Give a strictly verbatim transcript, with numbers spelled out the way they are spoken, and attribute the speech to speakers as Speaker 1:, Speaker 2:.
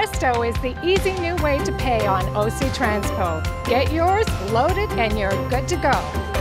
Speaker 1: Presto is the easy new way to pay on O C Transpo. Get yours, load it, and you're good to go.